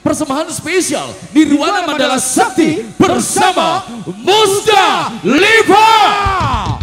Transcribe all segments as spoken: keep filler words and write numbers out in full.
persembahan spesial Nirwana Mandala Sakti bersama Musdalifah.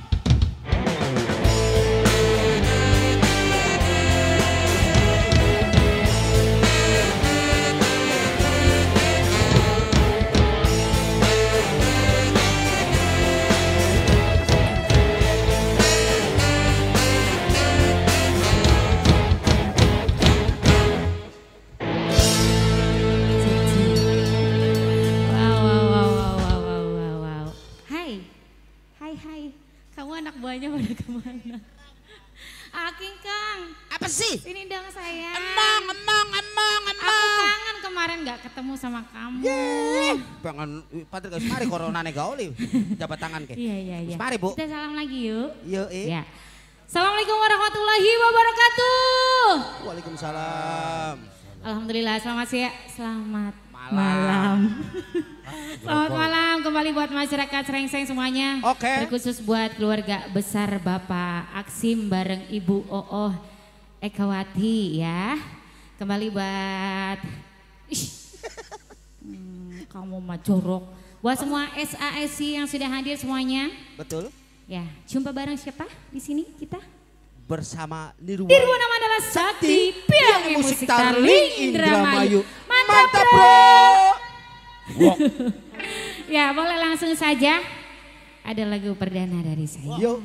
Buahnya pada kemana? Aking Kang. Apa sih? Ini dong sayang. Emang, emang, emang, emang. Aku kangen kemarin gak ketemu sama kamu. Yeay. Pengen, Patrik guys, mari corona nih gauli. Jabat tangan ke. Iya, iya, iya. Mari Bu. Kita salam lagi yuk. Yuk, eh. Ya. Assalamualaikum warahmatullahi wabarakatuh. Waalaikumsalam. Alhamdulillah, selamat siang. Selamat malam. malam. Selamat malam kembali buat masyarakat Srengseng semuanya. Oke. Okay. Terkhusus buat keluarga besar Bapak Aksim bareng Ibu Ooh Ekawati ya. Kembali buat Ih, hmm, kamu mah jorok. Buat semua S A S I yang sudah hadir semuanya. Betul. Ya, jumpa bareng siapa di sini kita? Bersama Nirwana. Nirwana Mandala Sakti, Piangi Musik Tarling Indramayu. Mantap, Mantap bro. Wow. Ya, boleh langsung saja. Ada lagu perdana dari saya. Yuk.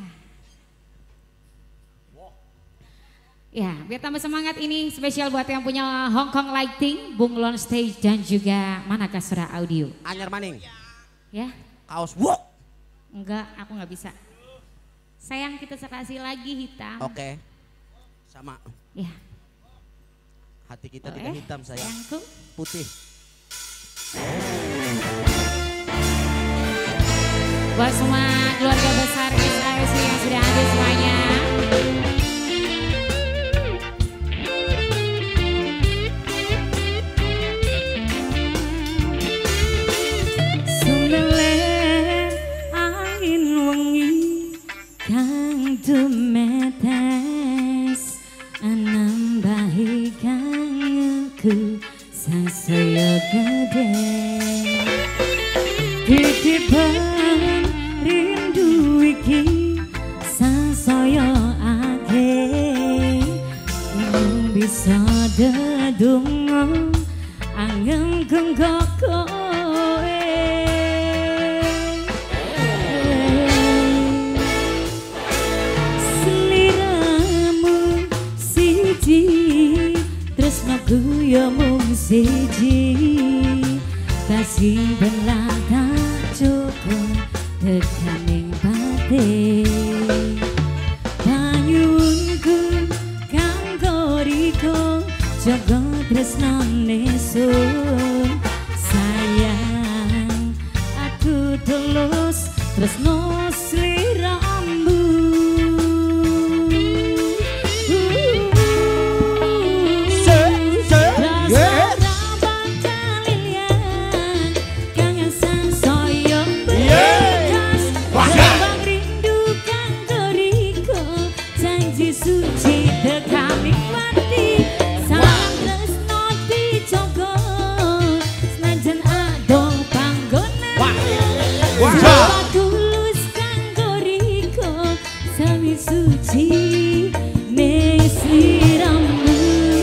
Ya, biar tambah semangat ini spesial buat yang punya Hong Kong Lighting, Bunglon Stage dan juga Manakasura Audio. Anyar maning. Ya. Kaos. Wow. Enggak, aku nggak bisa. Sayang kita sekasih lagi hitam. Oke. Okay. Sama. Ya. Hati kita boleh, tidak hitam sayang. Sayangku. Putih. Buat semua keluarga besar S A S I yang sudah hadir semuanya. Sumbelet angin wengi kang dumetes anambahi kangeku sasaya gede. Titipan rindu iki sasaya akeh ing bisa dedungo angin kengko kowe sliramu siji tresnaku ya mung siji kasih belaka cukup tekaning batin banyunku kanggo riko jaga tresnane sun sayang aku tulus tresno sliramu suci tekani mati sang tresno dijogo senajan ado panggonan Sumpah tulus kanggo riko sami suci ning sliramu.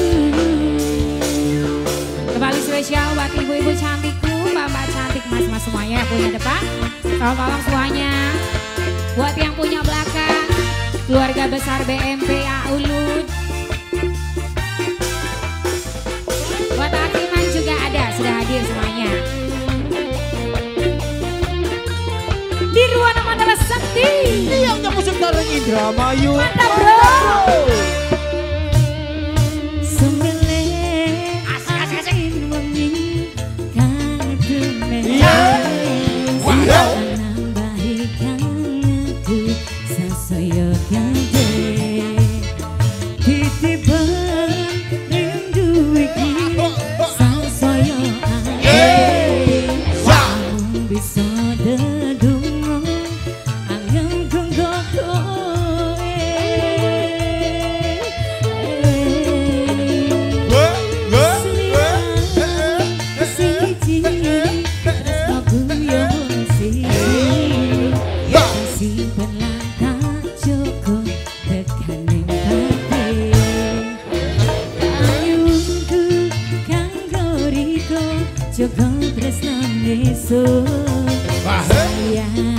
Kembali spesial buat ibu-ibu cantikku, mbak-mbak cantik, mas-mas semuanya yang punya depan. Selamat malam semuanya. Buat yang punya belakang, keluarga besar B M P A Ulud. Buat Akiman juga ada, sudah hadir semuanya. Nirwana Mandala Sakti. Yang musik Tarling Indramayu. Mantap bro. Sumbelet angin wengi kang dumetes anambahi kangeku sasaya gede titipan rindu iki sasaya akeh wong bisa dedungo angin kanggo kowe Joko tresno ngesun sayang